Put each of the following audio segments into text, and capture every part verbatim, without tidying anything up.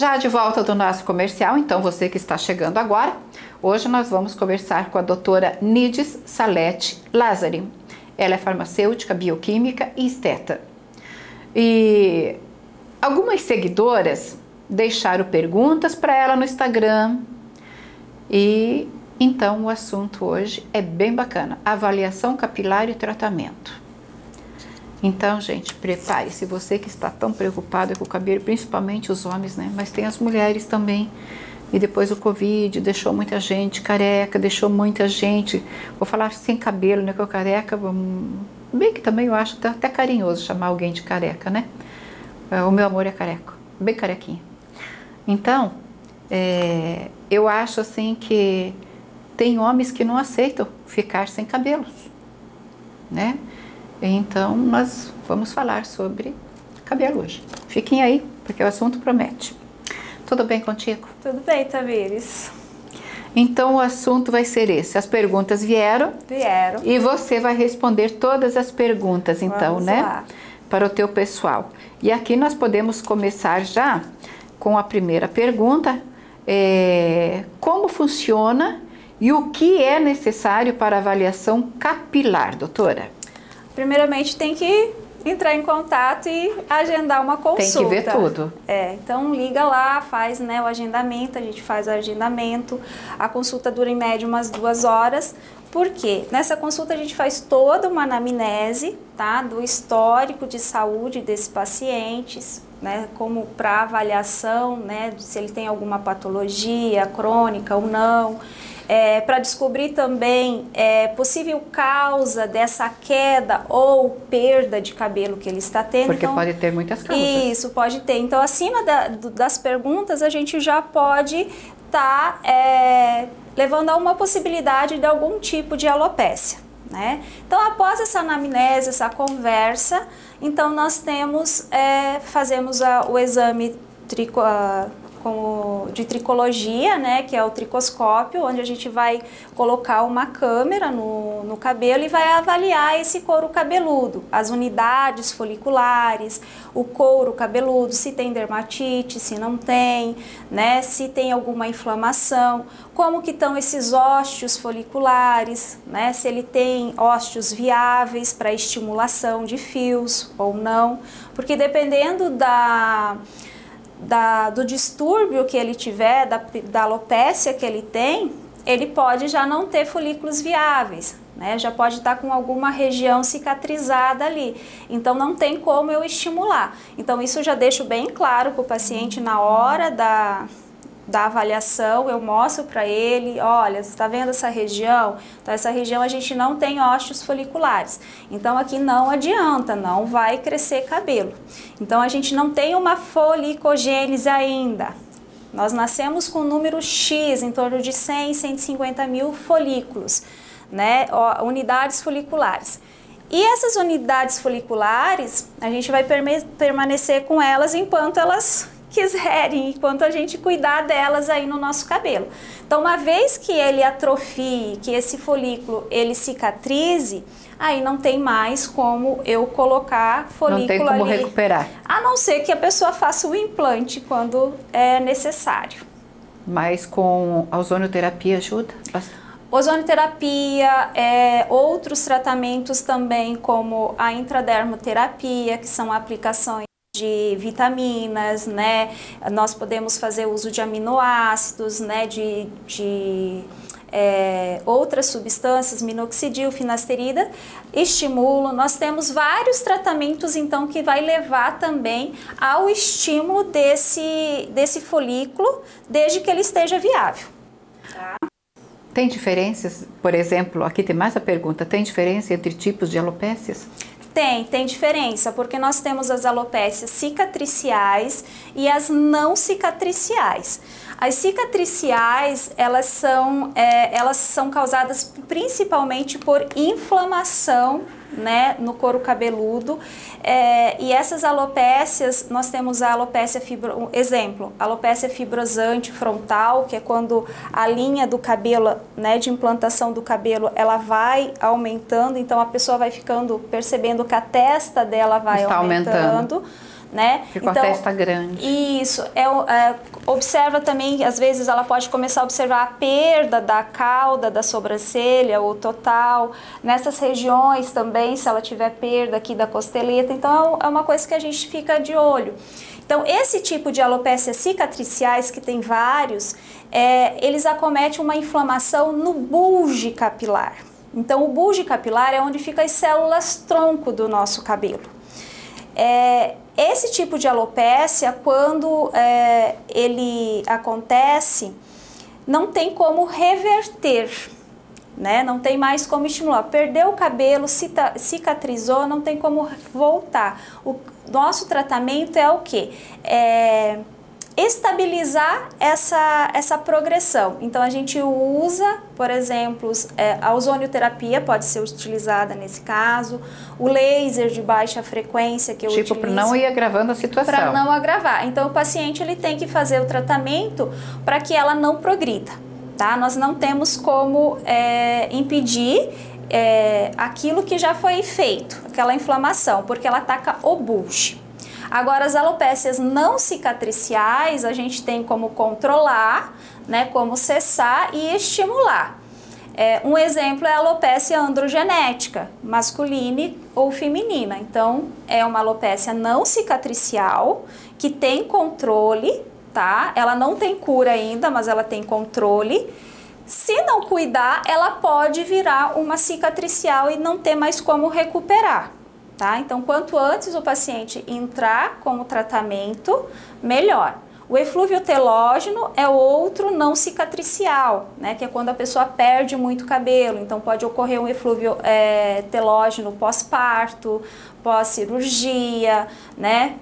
Já de volta do nosso comercial, então você que está chegando agora, hoje nós vamos conversar com a doutora Nides Salete Lazari. Ela é farmacêutica, bioquímica e esteta. E algumas seguidoras deixaram perguntas para ela no Instagram e então o assunto hoje é bem bacana, avaliação capilar e tratamento. Então, gente, prepare-se, você que está tão preocupado com o cabelo, principalmente os homens, né? Mas tem as mulheres também. E depois o Covid deixou muita gente careca, deixou muita gente, vou falar sem cabelo, né? Que o careca, bem que também eu acho até carinhoso chamar alguém de careca, né? O meu amor é careca, bem carequinha. Então, é, eu acho assim que tem homens que não aceitam ficar sem cabelos, né? Então, nós vamos falar sobre cabelo hoje. Fiquem aí, porque o assunto promete. Tudo bem contigo? Tudo bem, Tamires. Então, o assunto vai ser esse. As perguntas vieram. Vieram. E você vai responder todas as perguntas, então, Vamos né? lá. Para o teu pessoal. E aqui nós podemos começar já com a primeira pergunta. É, como funciona e o que é necessário para avaliação capilar, doutora? Primeiramente tem que entrar em contato e agendar uma consulta. Tem que ver tudo. É, então liga lá, faz, né, o agendamento, a gente faz o agendamento. A consulta dura em média umas duas horas. Por quê? Nessa consulta a gente faz toda uma anamnese, tá, do histórico de saúde desses pacientes, né, como para avaliação, né, se ele tem alguma patologia crônica ou não. É, para descobrir também é, possível causa dessa queda ou perda de cabelo que ele está tendo. Porque então, pode ter muitas causas. Isso, pode ter. Então, acima da, do, das perguntas, a gente já pode estar tá, é, levando a uma possibilidade de algum tipo de alopécia, né? Então, após essa anamnese, essa conversa, então nós temos, é, fazemos a, o exame trico, a, Com, de tricologia, né, que é o tricoscópio, onde a gente vai colocar uma câmera no, no cabelo e vai avaliar esse couro cabeludo, as unidades foliculares, o couro cabeludo, se tem dermatite, se não tem, né, se tem alguma inflamação, como que estão esses ósteos foliculares, né, se ele tem ósteos viáveis para estimulação de fios ou não, porque dependendo da Da, do distúrbio que ele tiver, da, da alopécia que ele tem, ele pode já não ter folículos viáveis, né? Já pode estar com alguma região cicatrizada ali, então não tem como eu estimular. Então isso eu já deixo bem claro para o paciente na hora da, da avaliação, eu mostro para ele, olha, você está vendo essa região? Então essa região a gente não tem ósteos foliculares, então aqui não adianta, não vai crescer cabelo. Então a gente não tem uma folicogênese ainda. Nós nascemos com um número X, em torno de cem, cento e cinquenta mil folículos, né, unidades foliculares. E essas unidades foliculares, a gente vai permanecer com elas enquanto elas quiserem, enquanto a gente cuidar delas aí no nosso cabelo. Então, uma vez que ele atrofie, que esse folículo ele cicatrize, aí não tem mais como eu colocar folículo ali. Não tem como ali, recuperar. A não ser que a pessoa faça o implante quando é necessário. Mas com a ozonioterapia ajuda bastante? Ozonioterapia, é, outros tratamentos também como a intradermoterapia, que são aplicações de vitaminas, né? Nós podemos fazer uso de aminoácidos, né? De, de é, outras substâncias, minoxidil, finasterida, estimulam. Nós temos vários tratamentos, então, que vai levar também ao estímulo desse, desse folículo, desde que ele esteja viável. Tá? Tem diferenças? Por exemplo, aqui tem mais a pergunta, tem diferença entre tipos de alopécias? Tem, tem diferença, porque nós temos as alopécias cicatriciais e as não cicatriciais. As cicatriciais, elas são, é, elas são causadas principalmente por inflamação, né, no couro cabeludo, é, e essas alopécias, nós temos a alopécia fibro, exemplo, alopécia fibrosante frontal, que é quando a linha do cabelo, né, de implantação do cabelo, ela vai aumentando, então a pessoa vai ficando, percebendo que a testa dela vai Está aumentando. aumentando. né? Fica então, a testa grande. Isso. É, é, observa também, às vezes ela pode começar a observar a perda da cauda, da sobrancelha, ou total. Nessas regiões também, se ela tiver perda aqui da costeleta. Então, é uma coisa que a gente fica de olho. Então, esse tipo de alopécias cicatriciais, que tem vários, é, eles acometem uma inflamação no bulge capilar. Então, o bulge capilar é onde ficam as células tronco do nosso cabelo. É, esse tipo de alopécia, quando é, ele acontece, não tem como reverter, né? Não tem mais como estimular. Perdeu o cabelo, cicatrizou, não tem como voltar. O nosso tratamento é o quê? É estabilizar essa, essa progressão. Então, a gente usa, por exemplo, é, a ozonioterapia pode ser utilizada nesse caso, o laser de baixa frequência que eu utilizo. Tipo, para não ir agravando a situação. Para não agravar. Então, o paciente ele tem que fazer o tratamento para que ela não progrida, tá? Nós não temos como é, impedir é, aquilo que já foi feito, aquela inflamação, porque ela ataca o bulge. Agora, as alopécias não cicatriciais, a gente tem como controlar, né, como cessar e estimular. É, um exemplo é a alopécia androgenética, masculina ou feminina. Então, é uma alopécia não cicatricial, que tem controle, tá? Ela não tem cura ainda, mas ela tem controle. Se não cuidar, ela pode virar uma cicatricial e não ter mais como recuperar. Tá? Então, quanto antes o paciente entrar com o tratamento, melhor. O eflúvio telógeno é outro não cicatricial, né? Que é quando a pessoa perde muito cabelo. Então, pode ocorrer um eflúvio é, telógeno pós-parto, pós-cirurgia, né?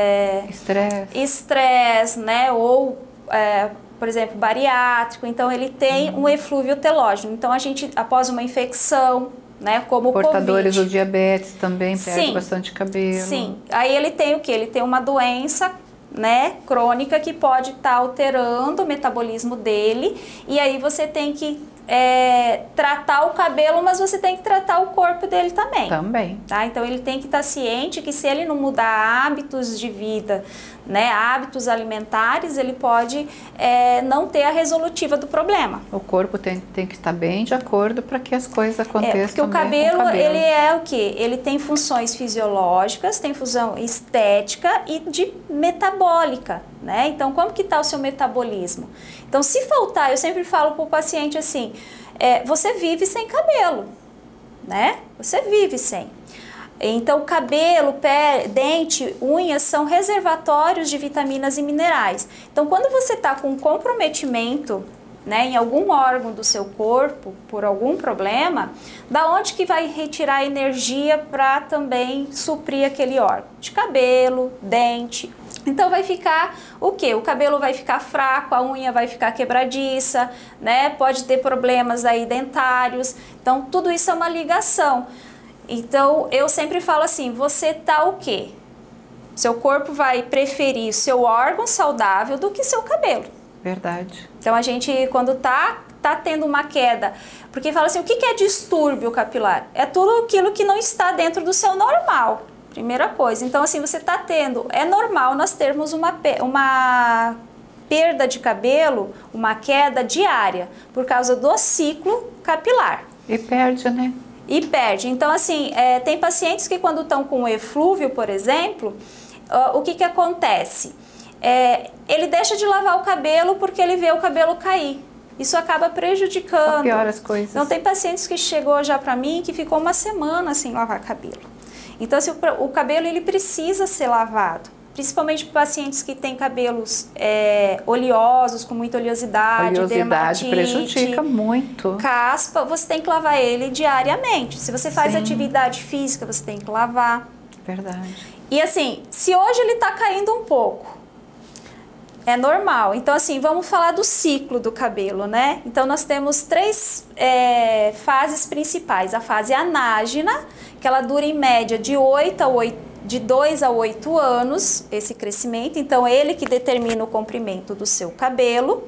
Estresse. É, estresse, né? Ou, é, por exemplo, bariátrico. Então, ele tem um eflúvio telógeno. Então, a gente, após uma infecção, né, como portadores do diabetes também perde sim, bastante cabelo. Sim, aí ele tem o que? Ele tem uma doença, né, crônica que pode estar tá alterando o metabolismo dele, e aí você tem que é, tratar o cabelo, mas você tem que tratar o corpo dele também. Também. Tá? Então ele tem que estar tá ciente que se ele não mudar hábitos de vida, né, hábitos alimentares, ele pode é, não ter a resolutiva do problema. O corpo tem, tem que estar bem de acordo para que as coisas aconteçam. É, porque o cabelo, o cabelo, ele é o quê? Ele tem funções fisiológicas, tem função estética e de metabólica, né? Então, como que está o seu metabolismo? Então, se faltar, eu sempre falo para o paciente assim, é, você vive sem cabelo, né? Você vive sem. Então, cabelo, pé, dente, unhas são reservatórios de vitaminas e minerais. Então, quando você está com comprometimento, né, em algum órgão do seu corpo, por algum problema, da onde que vai retirar energia para também suprir aquele órgão? De cabelo, dente. Então, vai ficar o quê? O cabelo vai ficar fraco, a unha vai ficar quebradiça, né? Pode ter problemas aí dentários. Então, tudo isso é uma ligação. Então, eu sempre falo assim, você tá o quê? Seu corpo vai preferir seu órgão saudável do que seu cabelo. Verdade. Então, a gente, quando tá, tá tendo uma queda, porque fala assim, o que que é distúrbio capilar? É tudo aquilo que não está dentro do seu normal, primeira coisa. Então, assim, você tá tendo, é normal nós termos uma, uma perda de cabelo, uma queda diária, por causa do ciclo capilar. E perde, né? E perde. Então, assim, é, tem pacientes que quando estão com eflúvio, por exemplo, uh, o que que acontece? É, ele deixa de lavar o cabelo porque ele vê o cabelo cair. Isso acaba prejudicando. Só piora as coisas. Então, tem pacientes que chegou já para mim que ficou uma semana sem lavar cabelo. Então, assim, o, o cabelo ele precisa ser lavado. Principalmente para pacientes que têm cabelos é, oleosos, com muita oleosidade, oleosidade dermatite, prejudica muito. Caspa, você tem que lavar ele diariamente. Se você faz Sim. atividade física, você tem que lavar. Verdade. E assim, se hoje ele está caindo um pouco, é normal. Então, assim, vamos falar do ciclo do cabelo, né? Então, nós temos três é, fases principais. A fase anágena, que ela dura em média de oito a oito de dois a oito anos, esse crescimento. Então, ele que determina o comprimento do seu cabelo.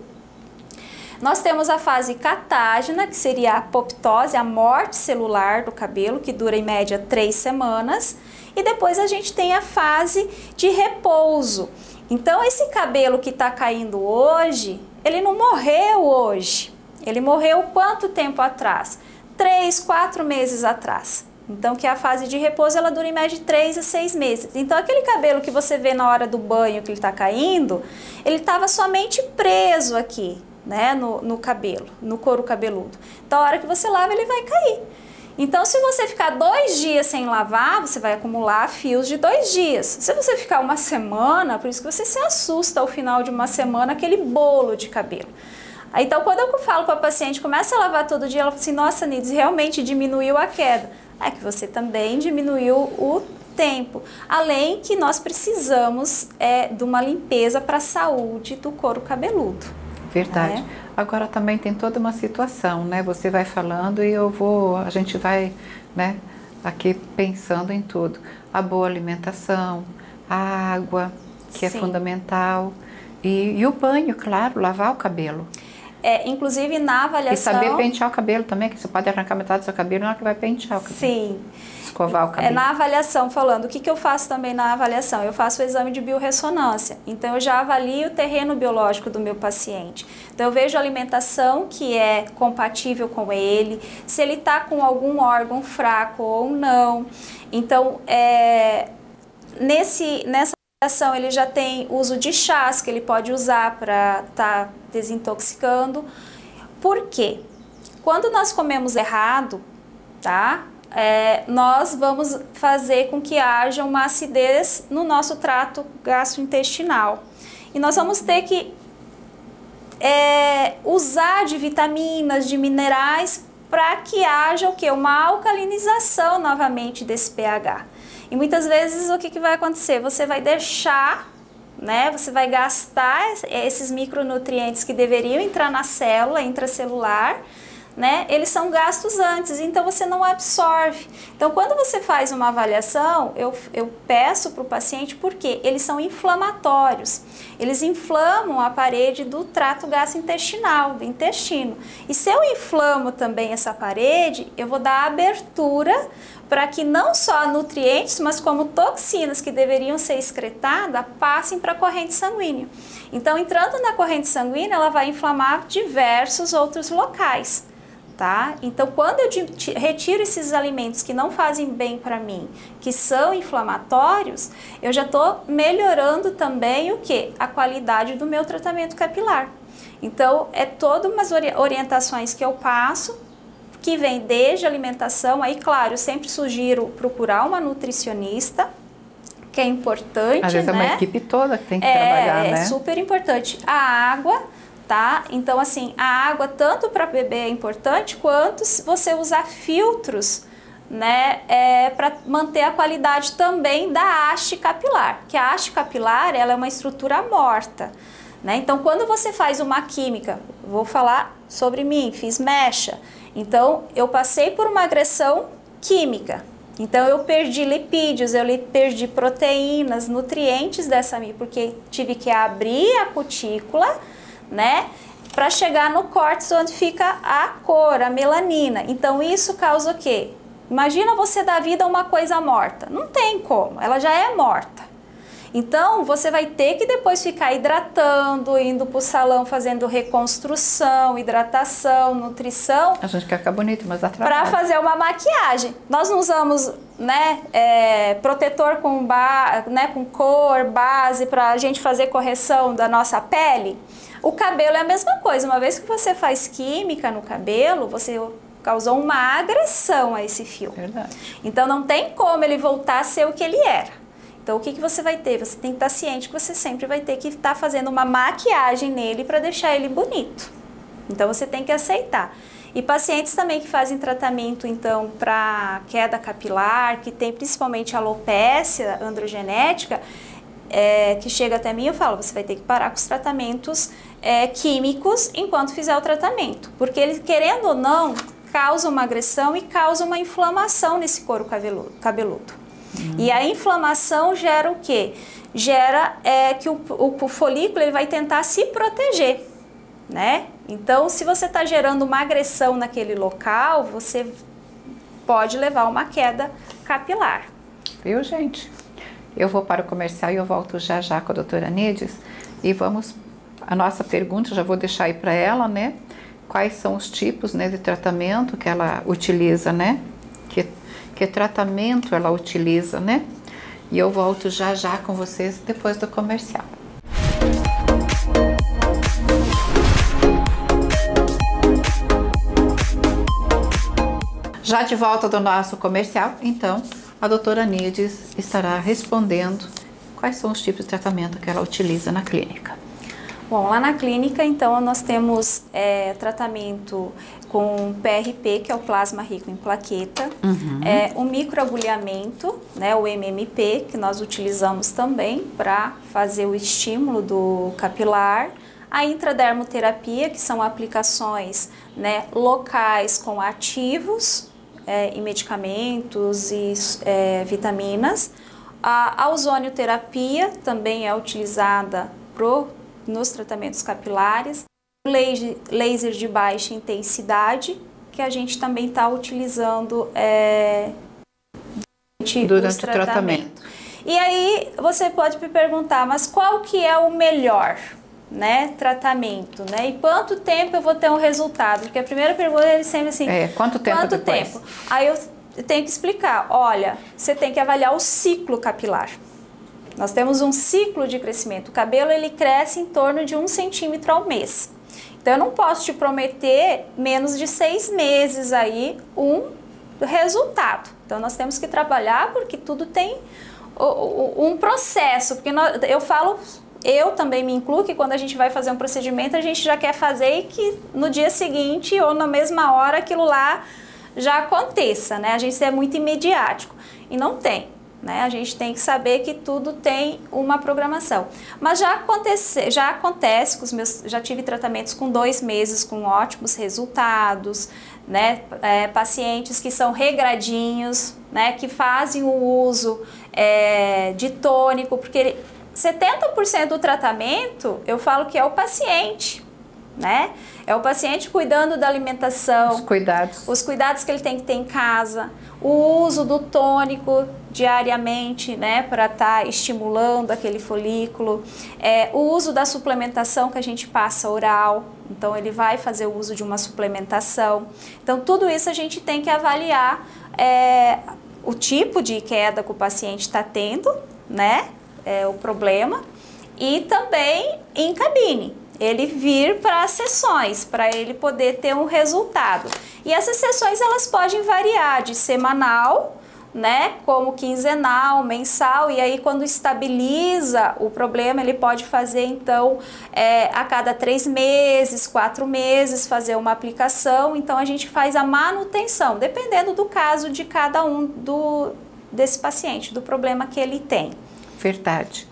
Nós temos a fase catágena, que seria a apoptose, a morte celular do cabelo, que dura em média três semanas. e depois a gente tem a fase de repouso. Então esse cabelo que está caindo hoje, ele não morreu hoje, ele morreu quanto tempo atrás? Três, quatro meses atrás. Então, que a fase de repouso, ela dura em média de três a seis meses. Então, aquele cabelo que você vê na hora do banho, que ele está caindo, ele estava somente preso aqui, né, no, no cabelo, no couro cabeludo. Então, a hora que você lava, ele vai cair. Então, se você ficar dois dias sem lavar, você vai acumular fios de dois dias. Se você ficar uma semana, por isso que você se assusta ao final de uma semana, aquele bolo de cabelo. Então, quando eu falo para a paciente, começa a lavar todo dia, ela fala assim, nossa, Nides, realmente diminuiu a queda. É que você também diminuiu o tempo. Além que nós precisamos é, de uma limpeza para a saúde do couro cabeludo. Verdade. Né? Agora também tem toda uma situação, né? Você vai falando e eu vou, a gente vai, né, aqui pensando em tudo. A boa alimentação, a água, que Sim. é fundamental, e, e o banho, claro, lavar o cabelo. É, inclusive na avaliação... E saber pentear o cabelo também, que você pode arrancar metade do seu cabelo na hora que vai pentear o cabelo. Sim. Escovar o cabelo. É, na avaliação, falando, o que, que eu faço também na avaliação? Eu faço o exame de biorressonância. Então, eu já avalio o terreno biológico do meu paciente. Então, eu vejo a alimentação que é compatível com ele, se ele está com algum órgão fraco ou não. Então, é, nesse, nessa avaliação, ele já tem uso de chás que ele pode usar para estar tá desintoxicando. Por quê? Quando nós comemos errado, tá? É, nós vamos fazer com que haja uma acidez no nosso trato gastrointestinal. E nós vamos ter que é, usar de vitaminas, de minerais, para que haja o quê? Uma alcalinização novamente desse pH. E muitas vezes o que, que vai acontecer? Você vai deixar, né? Você vai gastar esses micronutrientes que deveriam entrar na célula intracelular, né? Eles são gastos antes, então você não absorve. Então, quando você faz uma avaliação, eu, eu peço para o paciente, porque eles são inflamatórios. Eles inflamam a parede do trato gastrointestinal, do intestino. E se eu inflamo também essa parede, eu vou dar abertura para que não só nutrientes, mas como toxinas que deveriam ser excretadas, passem para a corrente sanguínea. Então, entrando na corrente sanguínea, ela vai inflamar diversos outros locais. Tá? Então, quando eu retiro esses alimentos que não fazem bem para mim, que são inflamatórios, eu já estou melhorando também o que? A qualidade do meu tratamento capilar. Então, é todas umas orientações que eu passo, que vem desde alimentação. Aí, claro, eu sempre sugiro procurar uma nutricionista, que é importante. Às vezes né? é uma equipe toda que tem que é, trabalhar, é né? É super importante. A água... Tá? Então, assim, a água tanto para beber é importante, quanto se você usar filtros, né, é, para manter a qualidade também da haste capilar, que a haste capilar, ela é uma estrutura morta, né? Então, quando você faz uma química, vou falar sobre mim, fiz mecha, então eu passei por uma agressão química. Então, eu perdi lipídios, eu perdi proteínas, nutrientes dessa minha, porque tive que abrir a cutícula, né, para chegar no córtex onde fica a cor, a melanina. Então isso causa o quê? Imagina você dar vida a uma coisa morta. Não tem como, ela já é morta. Então você vai ter que depois ficar hidratando, indo para o salão fazendo reconstrução, hidratação, nutrição. A gente quer ficar bonito, mas dá trabalho. Para fazer uma maquiagem. Nós não usamos, né, é, protetor com, ba né, com cor, base, para a gente fazer correção da nossa pele. O cabelo é a mesma coisa. Uma vez que você faz química no cabelo, você causou uma agressão a esse fio. Verdade. Então não tem como ele voltar a ser o que ele era. Então o que, que você vai ter? Você tem que estar ciente que você sempre vai ter que estar fazendo uma maquiagem nele para deixar ele bonito. Então você tem que aceitar. E pacientes também que fazem tratamento, então, para queda capilar, que tem principalmente alopécia androgenética, é, que chega até mim, eu falo, você vai ter que parar com os tratamentos é, químicos enquanto fizer o tratamento. Porque ele, querendo ou não, causa uma agressão e causa uma inflamação nesse couro cabeludo. Hum. E a inflamação gera o quê? Gera é, que o, o, o folículo ele vai tentar se proteger, né? Então, se você está gerando uma agressão naquele local, você pode levar a uma queda capilar. Viu, gente? Eu vou para o comercial e eu volto já já com a doutora Nides. E vamos, a nossa pergunta, já vou deixar aí para ela, né? Quais são os tipos, né, de tratamento que ela utiliza, né? Que, que tratamento ela utiliza, né? E eu volto já já com vocês depois do comercial. Já de volta do nosso comercial, então, a doutora Nides estará respondendo quais são os tipos de tratamento que ela utiliza na clínica. Bom, lá na clínica, então, nós temos é, tratamento com P R P, que é o plasma rico em plaqueta, uhum. é, o microagulhamento, né, o M M P, que nós utilizamos também para fazer o estímulo do capilar, a intradermoterapia, que são aplicações, né, locais com ativos é, e medicamentos e é, vitaminas, a, a ozonioterapia também é utilizada pro nos tratamentos capilares, laser, laser de baixa intensidade, que a gente também está utilizando é, durante o tratamento. tratamento. E aí você pode me perguntar, mas qual que é o melhor, né, tratamento, né? E quanto tempo eu vou ter um resultado? Porque a primeira pergunta é sempre assim, é, quanto tempo quanto depois? tempo? Aí eu tenho que explicar, olha, você tem que avaliar o ciclo capilar. Nós temos um ciclo de crescimento. O cabelo ele cresce em torno de um centímetro ao mês. Então eu não posso te prometer menos de seis meses aí um resultado. Então nós temos que trabalhar porque tudo tem um processo. Porque nós, eu falo, eu também me incluo que quando a gente vai fazer um procedimento a gente já quer fazer e que no dia seguinte ou na mesma hora aquilo lá já aconteça, né? A gente é muito imediático e não tem. Né? A gente tem que saber que tudo tem uma programação. Mas já acontece, já acontece com os meus, já tive tratamentos com dois meses com ótimos resultados, né? É, pacientes que são regradinhos, né? Que fazem o uso é, de tônico, porque ele, setenta por cento do tratamento eu falo que é o paciente, né? É o paciente cuidando da alimentação, os cuidados, os cuidados que ele tem que ter em casa, o uso do tônico diariamente, né, para estar tá estimulando aquele folículo, é, o uso da suplementação que a gente passa oral, então ele vai fazer o uso de uma suplementação. Então tudo isso a gente tem que avaliar é, o tipo de queda que o paciente está tendo, né, é, o problema, e também em cabine. Ele vir para as sessões, para ele poder ter um resultado. E essas sessões elas podem variar de semanal, né, como quinzenal, mensal, e aí quando estabiliza o problema ele pode fazer então é, a cada três meses, quatro meses fazer uma aplicação. Então a gente faz a manutenção, dependendo do caso de cada um do, desse paciente, do problema que ele tem. Verdade.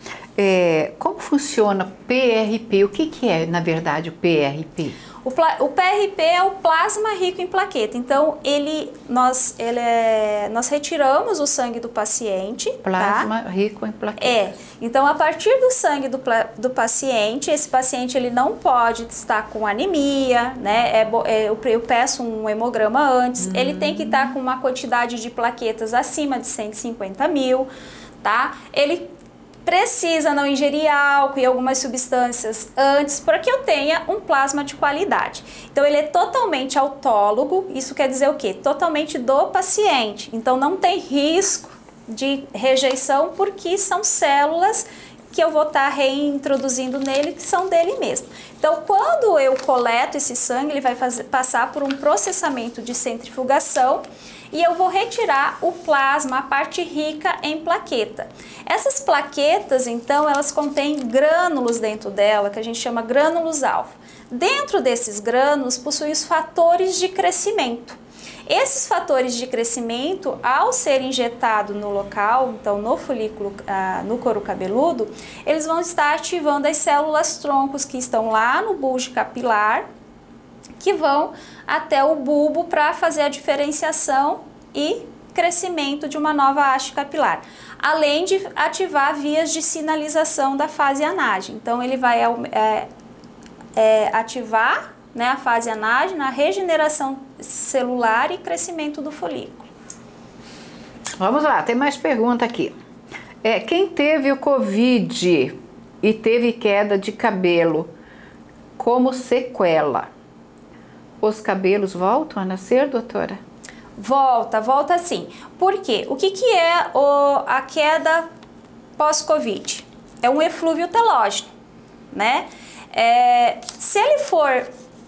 É, como funciona o P R P? O que, que é, na verdade, o P R P? O, o P R P é o plasma rico em plaqueta. Então, ele, nós, ele é, nós retiramos o sangue do paciente. Plasma tá? rico em plaqueta. É. Então, a partir do sangue do, do paciente, esse paciente ele não pode estar com anemia, né? É, é, eu, eu peço um hemograma antes. Hum. Ele tem que estar com uma quantidade de plaquetas acima de cento e cinquenta mil, tá? Ele precisa não ingerir álcool e algumas substâncias antes para que eu tenha um plasma de qualidade. Então ele é totalmente autólogo, isso quer dizer o quê? Totalmente do paciente, então não tem risco de rejeição porque são células que eu vou estar reintroduzindo nele que são dele mesmo. Então quando eu coleto esse sangue, ele vai fazer, passar por um processamento de centrifugação e eu vou retirar o plasma, a parte rica em plaqueta. Essas plaquetas, então, elas contêm grânulos dentro dela, que a gente chama grânulos alfa. Dentro desses grânulos, possuem os fatores de crescimento. Esses fatores de crescimento, ao ser injetado no local, então no folículo, ah, no couro cabeludo, eles vão estar ativando as células troncos que estão lá no bulbo capilar, que vão até o bulbo para fazer a diferenciação e crescimento de uma nova haste capilar, além de ativar vias de sinalização da fase anagem. Então ele vai é, é, ativar, né, a fase anagem na regeneração celular e crescimento do folículo. Vamos lá, tem mais pergunta aqui. É, quem teve o Covid e teve queda de cabelo como sequela, os cabelos voltam a nascer, doutora? Volta, volta sim. Por quê? O que, que é o, a queda pós-Covid? É um eflúvio telógeno, né? É, se ele for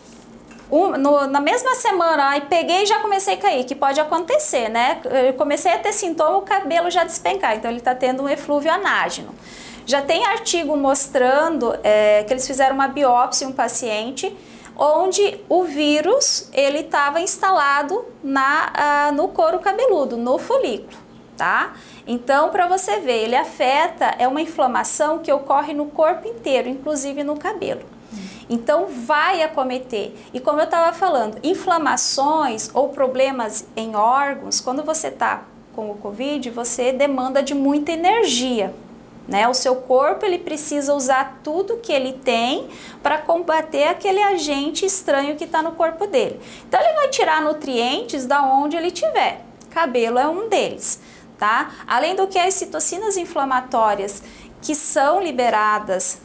um, no, na mesma semana, aí peguei e já comecei a cair, que pode acontecer, né? Eu comecei a ter sintoma, o cabelo já despencar, então ele está tendo um eflúvio anágeno. Já tem artigo mostrando é, que eles fizeram uma biópsia em um paciente onde o vírus ele estava instalado na, ah, no couro cabeludo, no folículo, tá? Então, para você ver, ele afeta, é uma inflamação que ocorre no corpo inteiro, inclusive no cabelo. Então, vai acometer. E como eu estava falando, inflamações ou problemas em órgãos, quando você está com o Covid, você demanda de muita energia. Né? O seu corpo ele precisa usar tudo que ele tem para combater aquele agente estranho que está no corpo dele. Então ele vai tirar nutrientes da onde ele tiver. Cabelo é um deles, tá? Além do que as citocinas inflamatórias que são liberadas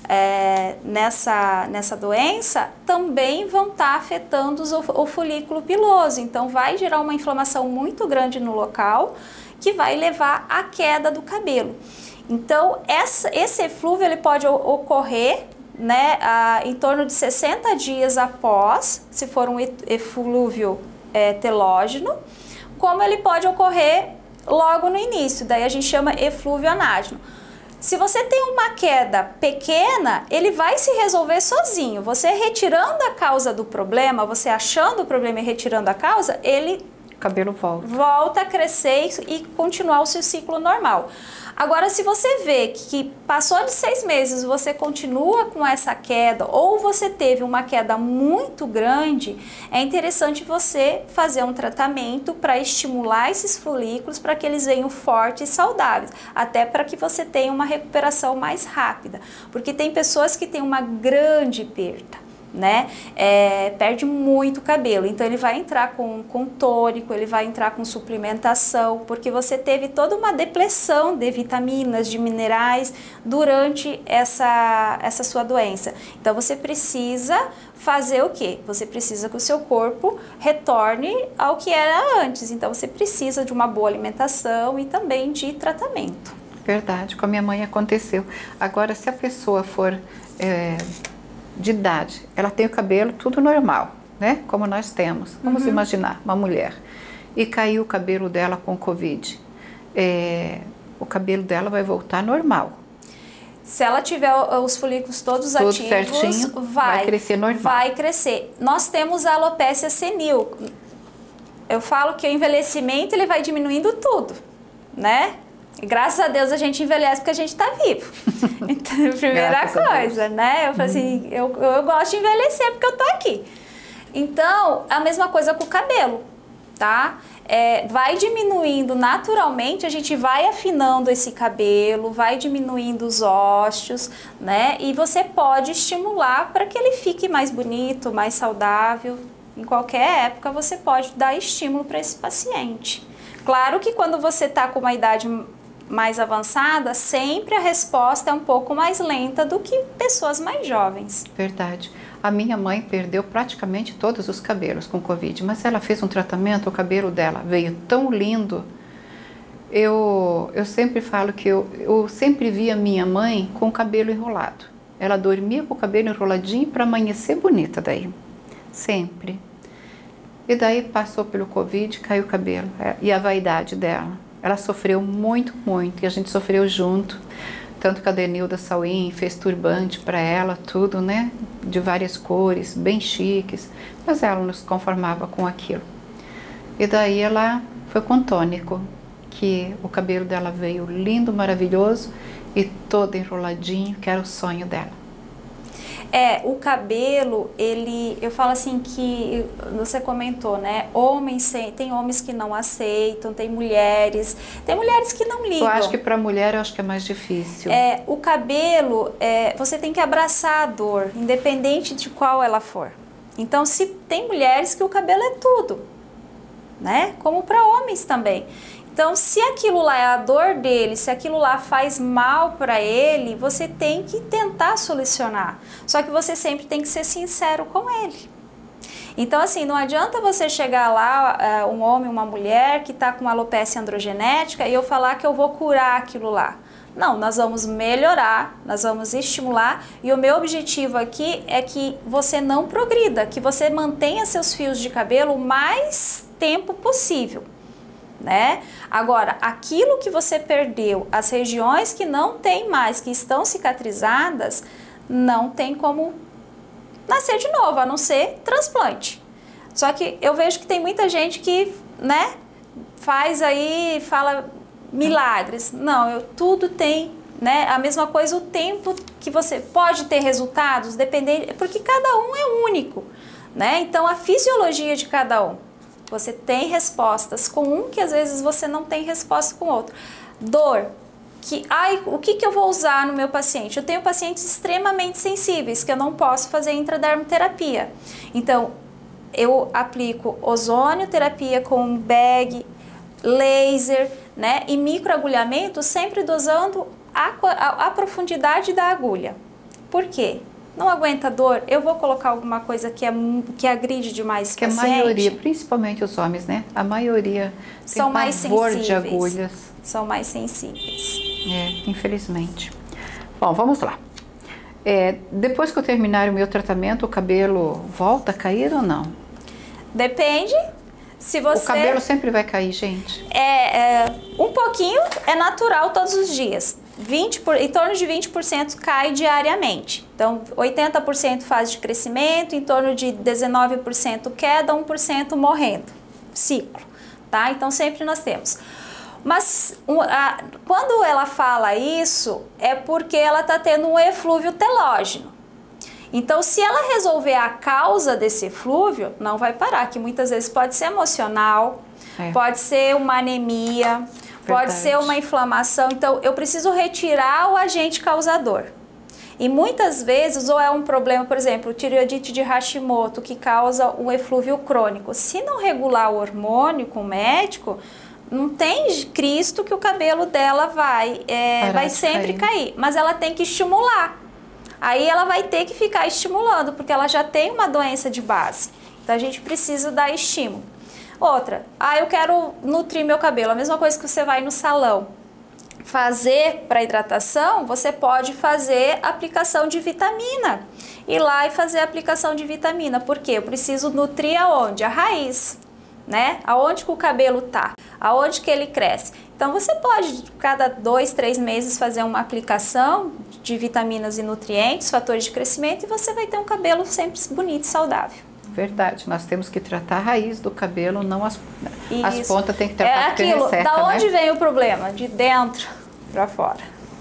é, nessa, nessa doença também vão estar tá afetando os, o folículo piloso. Então vai gerar uma inflamação muito grande no local que vai levar à queda do cabelo. Então, essa, esse eflúvio ele pode ocorrer né, a, em torno de sessenta dias após, se for um eflúvio é, telógeno, como ele pode ocorrer logo no início, daí a gente chama eflúvio anágeno. Se você tem uma queda pequena, ele vai se resolver sozinho. Você retirando a causa do problema, você achando o problema e retirando a causa, ele o cabelo volta. volta a crescer e continuar o seu ciclo normal. Agora, se você vê que passou de seis meses, você continua com essa queda ou você teve uma queda muito grande, é interessante você fazer um tratamento para estimular esses folículos para que eles venham fortes e saudáveis, até para que você tenha uma recuperação mais rápida, porque tem pessoas que têm uma grande perda. Né? É, perde muito cabelo, então ele vai entrar com, com tônico, ele vai entrar com suplementação, porque você teve toda uma depleção de vitaminas, de minerais durante essa, essa sua doença. Então você precisa fazer o quê? Você precisa que o seu corpo retorne ao que era antes, então você precisa de uma boa alimentação e também de tratamento. Verdade, com a minha mãe aconteceu. Agora, se a pessoa for... É... de idade, ela tem o cabelo tudo normal, né? Como nós temos. Vamos uhum. imaginar, uma mulher. E caiu o cabelo dela com Covid. É, o cabelo dela vai voltar normal. Se ela tiver os folículos todos Tudo ativos, certinho, vai, vai crescer normal. Vai crescer. Nós temos a alopécia senil. Eu falo que o envelhecimento ele vai diminuindo tudo, né? E graças a Deus a gente envelhece porque a gente está vivo. Então, primeira graças coisa, né? Eu falo assim, eu, eu gosto de envelhecer porque eu tô aqui. Então, a mesma coisa com o cabelo, tá? É, vai diminuindo naturalmente, a gente vai afinando esse cabelo, vai diminuindo os ósseos, né? E você pode estimular para que ele fique mais bonito, mais saudável. Em qualquer época você pode dar estímulo para esse paciente. Claro que quando você está com uma idade mais avançada, sempre a resposta é um pouco mais lenta do que pessoas mais jovens. Verdade. A minha mãe perdeu praticamente todos os cabelos com Covid, mas ela fez um tratamento, o cabelo dela veio tão lindo. Eu, eu sempre falo que eu, eu sempre vi a minha mãe com o cabelo enrolado. Ela dormia com o cabelo enroladinho para amanhecer bonita daí, sempre. E daí passou pelo Covid, caiu o cabelo, e a vaidade dela. Ela sofreu muito, muito, e a gente sofreu junto. Tanto que a Denilda Sauim fez turbante para ela, tudo, né? De várias cores, bem chiques. Mas ela não se conformava com aquilo. E daí ela foi com tônico, que o cabelo dela veio lindo, maravilhoso e todo enroladinho, que era o sonho dela. É, o cabelo, ele, eu falo assim que, você comentou, né, homens, tem homens que não aceitam, tem mulheres, tem mulheres que não ligam. Eu acho que para mulher, eu acho que é mais difícil. É, o cabelo, é, você tem que abraçar a dor, independente de qual ela for. Então, se tem mulheres que o cabelo é tudo, né, como para homens também. Então, se aquilo lá é a dor dele, se aquilo lá faz mal para ele, você tem que tentar solucionar. Só que você sempre tem que ser sincero com ele. Então, assim, não adianta você chegar lá, uh, um homem, uma mulher que está com alopecia androgenética e eu falar que eu vou curar aquilo lá. Não, nós vamos melhorar, nós vamos estimular e o meu objetivo aqui é que você não progrida, que você mantenha seus fios de cabelo o mais tempo possível. Né? Agora, aquilo que você perdeu, as regiões que não tem mais, que estão cicatrizadas, não tem como nascer de novo, a não ser transplante. Só que eu vejo que tem muita gente que, né, faz aí, fala milagres. Não, eu, tudo tem, né, a mesma coisa, o tempo que você pode ter resultados, dependendo, porque cada um é único, né? Então, a fisiologia de cada um. Você tem respostas com um que às vezes você não tem resposta com o outro. Dor. Que, ai, o que, que eu vou usar no meu paciente? Eu tenho pacientes extremamente sensíveis que eu não posso fazer intradermoterapia. Então, eu aplico ozônio, terapia com bag, laser, né? E microagulhamento, sempre dosando a, a, a profundidade da agulha. Por quê? Não aguenta dor, eu vou colocar alguma coisa que, é, que agride demais o que paciente. Que a maioria, principalmente os homens, né? A maioria são tem mais pavor sensíveis. de agulhas. São mais sensíveis. É, infelizmente. Bom, vamos lá. É, depois que eu terminar o meu tratamento, o cabelo volta a cair ou não? Depende. Se você... O cabelo sempre vai cair, gente? É, é, um pouquinho é natural todos os dias. vinte por, em torno de vinte por cento cai diariamente. Então, oitenta por cento fase de crescimento, em torno de dezenove por cento queda, um por cento morrendo. Ciclo, tá? Então, sempre nós temos. Mas, um, a, quando ela fala isso, é porque ela está tendo um eflúvio telógeno. Então, se ela resolver a causa desse eflúvio, não vai parar, que muitas vezes pode ser emocional, é. pode ser uma anemia, Verdade. pode ser uma inflamação. Então, eu preciso retirar o agente causador. E muitas vezes, ou é um problema, por exemplo, tireoidite de Hashimoto, que causa um eflúvio crônico. Se não regular o hormônio com o médico, não tem Cristo que o cabelo dela vai, é, vai sempre cair. cair. Mas ela tem que estimular. Aí ela vai ter que ficar estimulando, porque ela já tem uma doença de base. Então a gente precisa dar estímulo. Outra, ah, eu quero nutrir meu cabelo. A mesma coisa que você vai no salão fazer para hidratação, você pode fazer aplicação de vitamina. Ir lá e fazer a aplicação de vitamina. Por quê? Eu preciso nutrir aonde? A raiz, né? Aonde que o cabelo tá? Aonde que ele cresce? Então você pode, cada dois, três meses, fazer uma aplicação de vitaminas e nutrientes, fatores de crescimento, e você vai ter um cabelo sempre bonito e saudável. Verdade, nós temos que tratar a raiz do cabelo, não as, as pontas tem que tratar. É aquilo, receita, da onde né? vem o problema? De dentro para fora.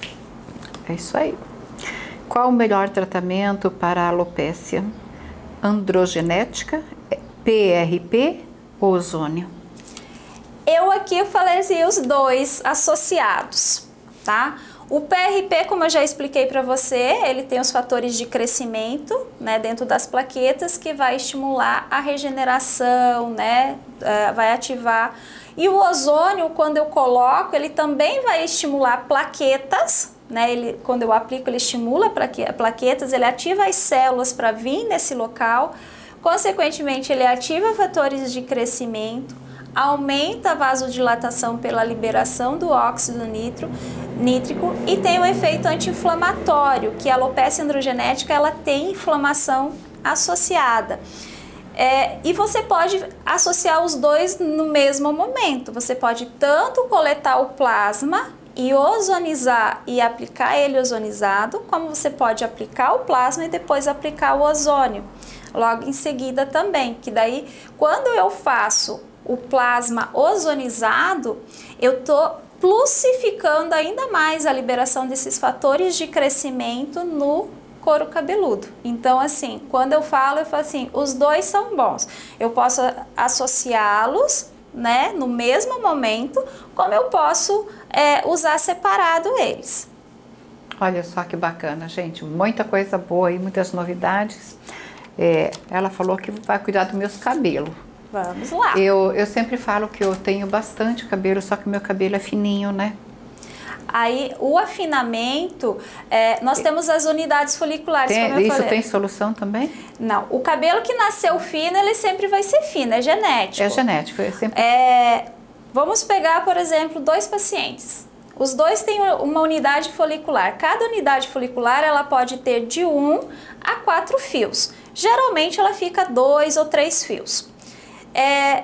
É isso aí. Qual o melhor tratamento para a alopécia? Androgenética, P R P ou ozônio? Eu aqui falei os dois associados, tá? O P R P, como eu já expliquei para você, ele tem os fatores de crescimento, né, dentro das plaquetas, que vai estimular a regeneração, né, uh, vai ativar. E o ozônio, quando eu coloco, ele também vai estimular plaquetas, né, ele, quando eu aplico, ele estimula plaquetas, ele ativa as células para vir nesse local, consequentemente, ele ativa fatores de crescimento, aumenta a vasodilatação pela liberação do óxido nitro, nítrico e tem um efeito anti-inflamatório, que a alopécia androgenética ela tem inflamação associada. É, e você pode associar os dois no mesmo momento. Você pode tanto coletar o plasma e ozonizar e aplicar ele ozonizado, como você pode aplicar o plasma e depois aplicar o ozônio. Logo em seguida também, que daí quando eu faço o plasma ozonizado, eu tô plusificando ainda mais a liberação desses fatores de crescimento no couro cabeludo. Então, assim, quando eu falo, eu falo assim, os dois são bons. Eu posso associá-los, né, no mesmo momento, como eu posso é, usar separado eles. Olha só que bacana, gente. Muita coisa boa aí, muitas novidades. É, ela falou que vai cuidar dos meus cabelos. Vamos lá. Eu, eu sempre falo que eu tenho bastante cabelo, só que meu cabelo é fininho, né? Aí, o afinamento, é, nós temos as unidades foliculares, Tem, como eu isso falei. tem solução também? Não, o cabelo que nasceu fino, ele sempre vai ser fino, é genético. É genético, é sempre... É, vamos pegar, por exemplo, dois pacientes. Os dois têm uma unidade folicular. Cada unidade folicular, ela pode ter de um a quatro fios. Geralmente, ela fica dois ou três fios. É...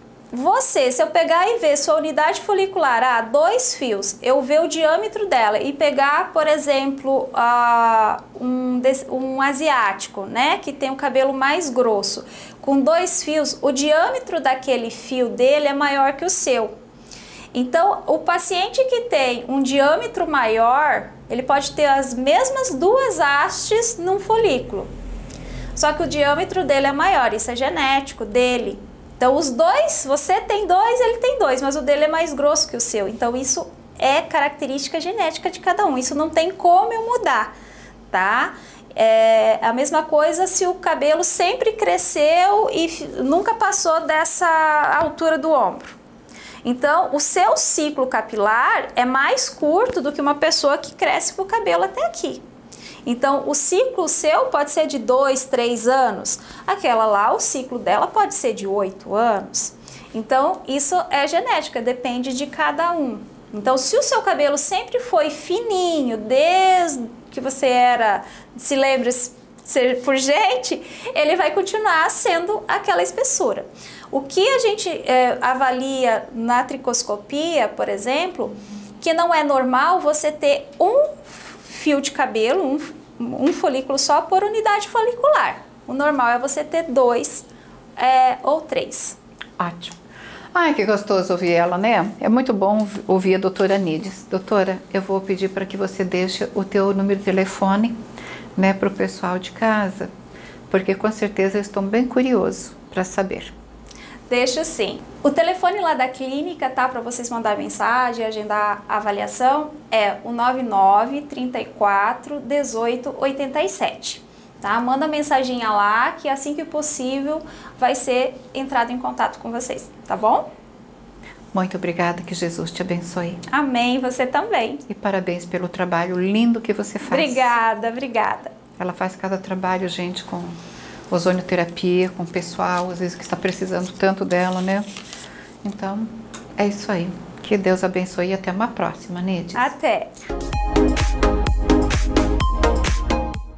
Você, se eu pegar e ver sua unidade folicular, ah, dois fios, eu ver o diâmetro dela e pegar, por exemplo, uh, um, um asiático, né, que tem o cabelo mais grosso, com dois fios, o diâmetro daquele fio dele é maior que o seu. Então, o paciente que tem um diâmetro maior, ele pode ter as mesmas duas hastes num folículo, só que o diâmetro dele é maior, isso é genético dele. Então, os dois, você tem dois, ele tem dois, mas o dele é mais grosso que o seu. Então, isso é característica genética de cada um. Isso não tem como eu mudar, tá? É a mesma coisa se o cabelo sempre cresceu e nunca passou dessa altura do ombro. Então, o seu ciclo capilar é mais curto do que uma pessoa que cresce com o cabelo até aqui. Então, o ciclo seu pode ser de dois, três anos. Aquela lá, o ciclo dela pode ser de oito anos. Então, isso é genética, depende de cada um. Então, se o seu cabelo sempre foi fininho, desde que você era, se lembra, ser por gente, ele vai continuar sendo aquela espessura. O que a gente é, avalia na tricoscopia, por exemplo, que não é normal você ter um fio de cabelo, um, um folículo só por unidade folicular. O normal é você ter dois é, ou três. Ótimo. Ai, que gostoso ouvir ela, né? É muito bom ouvir a doutora Nides. Doutora, eu vou pedir para que você deixe o teu número de telefone, né, para o pessoal de casa, porque com certeza eles estão bem curiosos para saber. Deixo sim. O telefone lá da clínica, tá? Para vocês mandar mensagem, agendar a avaliação, é o nove nove, trinta e quatro, dezoito, oitenta e sete. Tá? Manda mensaginha lá que assim que possível vai ser entrado em contato com vocês, tá bom? Muito obrigada, que Jesus te abençoe. Amém, você também. E parabéns pelo trabalho lindo que você faz. Obrigada, obrigada. Ela faz cada trabalho, gente, com ozonioterapia, com o pessoal, às vezes que está precisando tanto dela, né? Então, é isso aí. Que Deus abençoe e até uma próxima, Nides. Até.